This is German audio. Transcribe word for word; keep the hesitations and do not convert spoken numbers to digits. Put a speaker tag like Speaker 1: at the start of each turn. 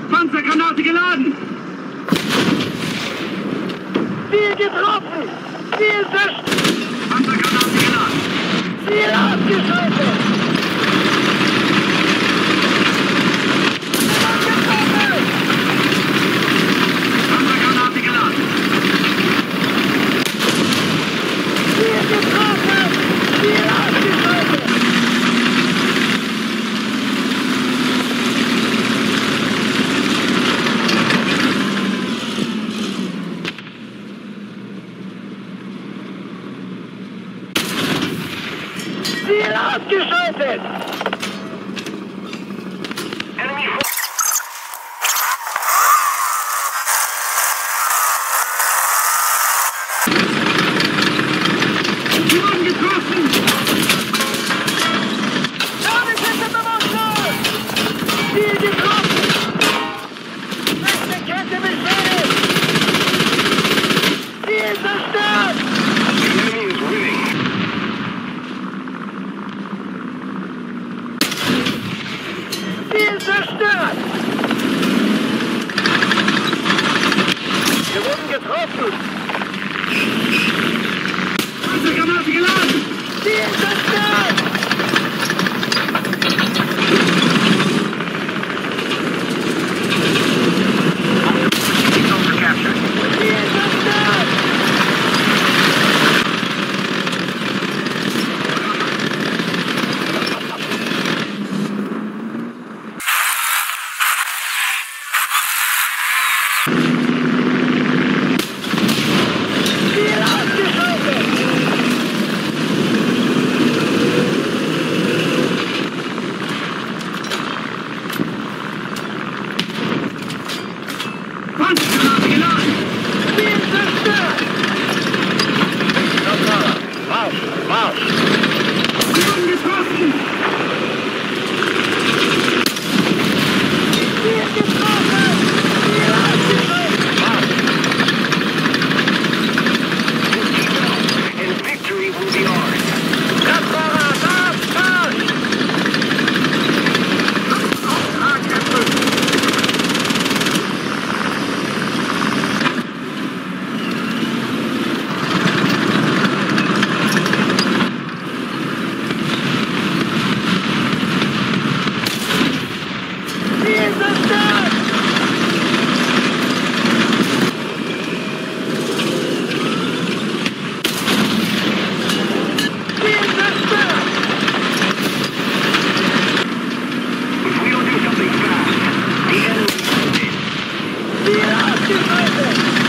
Speaker 1: Panzergranate geladen!
Speaker 2: Ziel getroffen! Ziel zerstört!
Speaker 1: Panzergranate geladen!
Speaker 2: Ziel abgeschaltet!
Speaker 1: Panzergranate geladen!
Speaker 2: Ziel getroffen! Ziel abgeschaltet! Ziel abgeschaltet! Enemy
Speaker 1: Sie wurden getroffen!
Speaker 2: Damit ist er bewusstlos! Ziel getroffen! Rechte Kette beschädigt! Ziel zerstört!
Speaker 1: The enemy is winning!
Speaker 2: Ziel zerstört! Wir wurden getroffen!
Speaker 1: Panzergranate geladen!
Speaker 2: Ziel zerstört!
Speaker 1: Signals captured!
Speaker 2: Ziel zerstört! Ziel abgeschaltet!
Speaker 1: Panzergranate geladen!
Speaker 2: Ziel zerstört!
Speaker 1: Marsch! Marsch! Sie wurden getroffen!
Speaker 2: Ziel getroffen! Ziel abgeschaltet!
Speaker 1: And victory will be ours!
Speaker 2: Kraftfahrer, Marsch, Marsch! Ziel zerstört! Ziel zerstört!
Speaker 1: If we don't do something fast, the enemy will win!
Speaker 2: Ziel abgeschaltet!